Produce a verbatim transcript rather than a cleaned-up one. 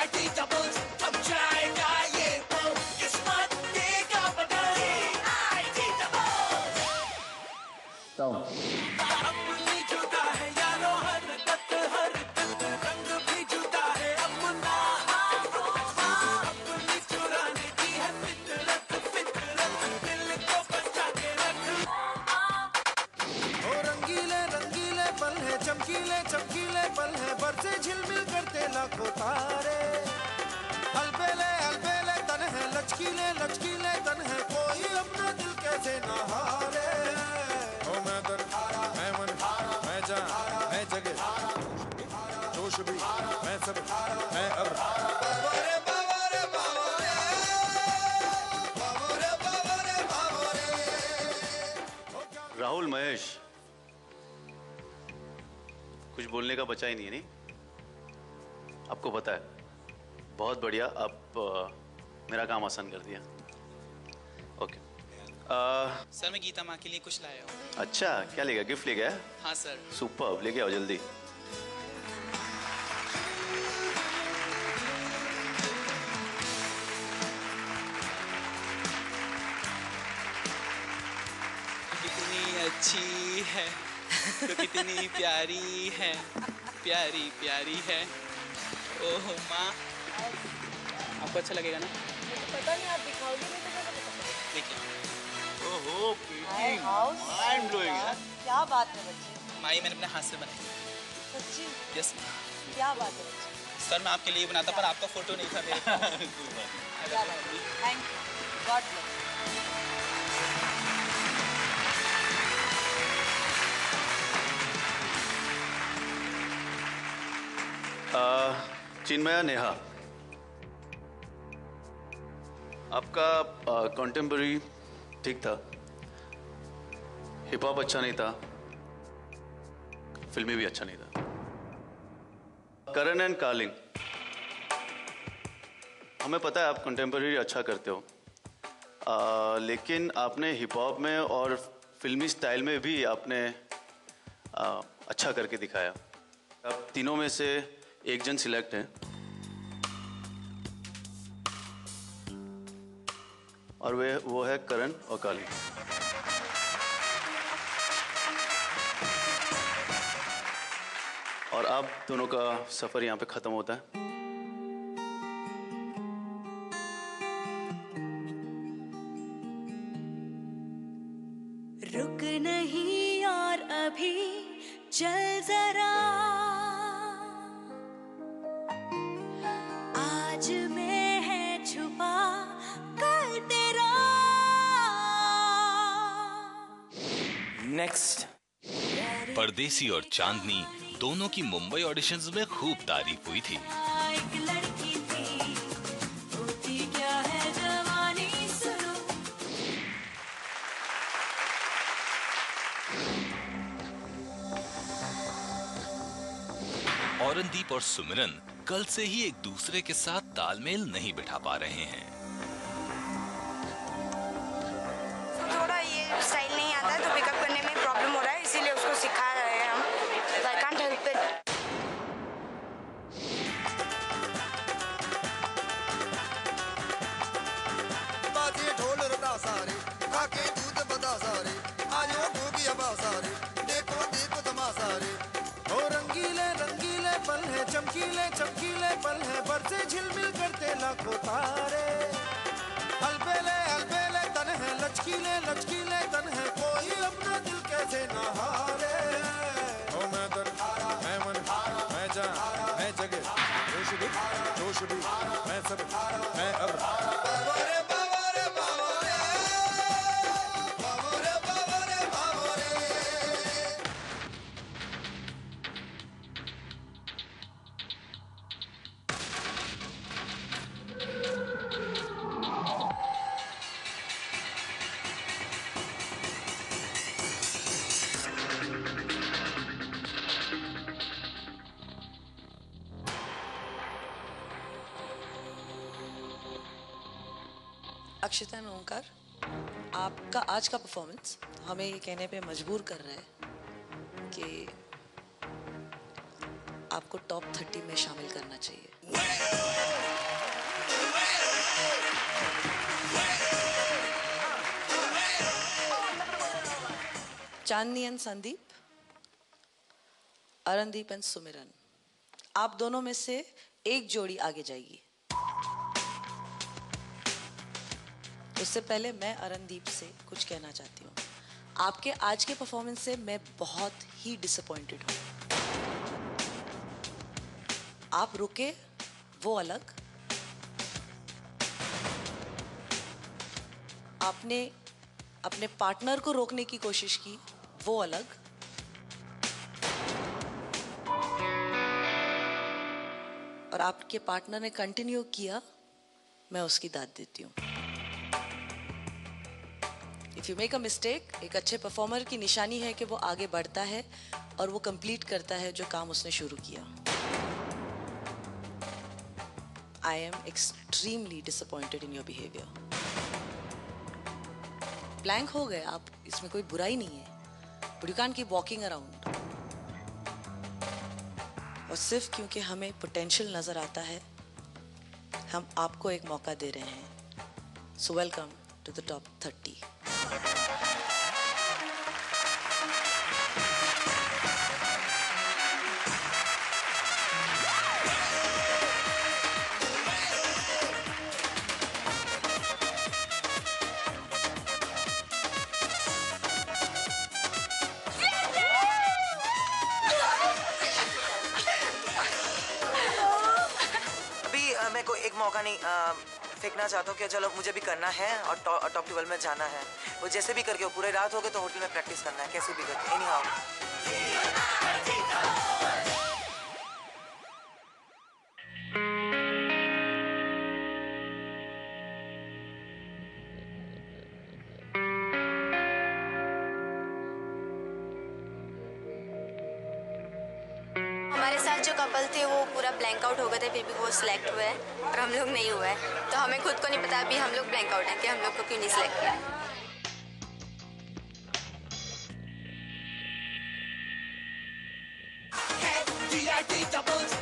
चमकीले चमकीले पल है बरसे झिलमिल करते लाखों तारे। अलबेले अलबेले तन है लचकीले लचकीले तन है कोई अपना दिल कैसे न हारे। ओ मैं दर मैं मन मैं जान मैं जगह जोश भी मैं सब मैं अब राहुल महेश, कुछ बोलने का बचा ही नहीं है, नहीं? आपको पता है, बहुत बढ़िया, आप आ, मेरा काम आसान कर दिया। ओके। आ, सर मैं गीता माँ के लिए कुछ लाया हूँ। अच्छा, क्या ले गया? गिफ्ट ले गया? हाँ सर। सुपर, लेके आओ जल्दी। कितनी अच्छी है तो कितनी प्यारी है, प्यारी प्यारी है। ओह माँ, आपको अच्छा लगेगा ना? पता नहीं, आप दिखाओगे नहीं तो कैसे पता चलेगा? देखिए। ओहो, माइंड ब्लोइंग है। क्या बात है बच्चे? माई मैंने अपने हाथ से बनाई। सच्ची? यस। क्या बात है बच्चे? सर मैं आपके लिए बनाता पर आपका फोटो नहीं था मेरे पास। क्या बात है? Thank you, god bless. Chinmaya Neha, आपका कॉन्टेम्पररी ठीक था, हिप हॉप अच्छा नहीं था, फिल्मी भी अच्छा नहीं था। करण एंड कार्लिंग, हमें पता है आप कॉन्टेम्पररी अच्छा करते हो, आ, लेकिन आपने हिप हॉप में और फिल्मी स्टाइल में भी आपने आ, अच्छा करके दिखाया। आप तीनों में से एक जन सिलेक्ट है और वे वो है करण और काली। और अब दोनों का सफर यहाँ पे खत्म होता है। रुक नहीं और अभी चल जरा, आज में है छुपा कल तेरा। नेक्स्ट। परदेसी और चांदनी दोनों की मुंबई ऑडिशंस में खूब तारीफ हुई थी। एक लड़की थी, होती क्या है जवानी सुनो। औरनदीप और सुमिरन कल से ही एक दूसरे के साथ तालमेल नहीं बिठा पा रहे हैं। थोड़ा ये स्टाइल नहीं आता है तो पिकअप करने में प्रॉब्लम हो रहा है, इसीलिए उसको सिखा रहे हैं हम। I can't help it. बाजे ढोल रटा सारे, खाके दूध बता सारे, आयो गोगी हवा सारे, देखो देखो तमाशा रे। ओ रंगीले रंगीले पल है, चमकीले चमकीले पल है, बरसे झिलमिल करते लाखों तारे। अलबेले अलबेले तन है लचकीले लचकीले तन है कोई अपना दिल कैसे न हारे। ओ मैं दर मैं मन मैं जान मैं जगह जोश भी जोश भी मैं सब मैं अब। बाबा रे बाबा रे बाबा रे बाबा रे बाबा रे बाबा रे। अक्षता एंड ओंकार, आपका आज का परफॉर्मेंस हमें ये कहने पे मजबूर कर रहा है कि आपको टॉप थर्टी में शामिल करना चाहिए। चांदनी एंड संदीप, अरनदीप एंड सुमिरन, आप दोनों में से एक जोड़ी आगे जाएगी। उससे पहले मैं अरनदीप से कुछ कहना चाहती हूँ। आपके आज के परफॉर्मेंस से मैं बहुत ही डिसअपॉइंटेड हूँ। आप रुके वो अलग, आपने अपने पार्टनर को रोकने की कोशिश की वो अलग, और आपके पार्टनर ने कंटिन्यू किया, मैं उसकी दाद देती हूँ। If you make a mistake, एक अच्छे परफॉर्मर की निशानी है कि वो आगे बढ़ता है और वो कंप्लीट करता है जो काम उसने शुरू किया। I am extremely disappointed in your behaviour. Blank हो गए आप, इसमें कोई बुराई नहीं है, but you can keep walking around. और सिर्फ क्योंकि हमें पोटेंशियल नजर आता है, हम आपको एक मौका दे रहे हैं। So welcome to the top thirty. मैं को एक मौका नहीं आ, फेंकना चाहता हूँ कि चलो मुझे भी करना है और टॉप टॉप टेबल में जाना है। वो जैसे भी करके, पूरे रात हो गए तो होटल में प्रैक्टिस करना है, कैसे भी करके, एनी हाउ। हमारे साथ जो कपल थे वो पूरा ब्लैंक आउट हो गए थे, फिर भी वो सिलेक्ट हुए और हम लोग नहीं हुए। तो हमें खुद को नहीं पता अभी हम लोग ब्लैंक आउट हैं कि हम लोग को क्यों नहीं सिलेक्ट किया। D I D double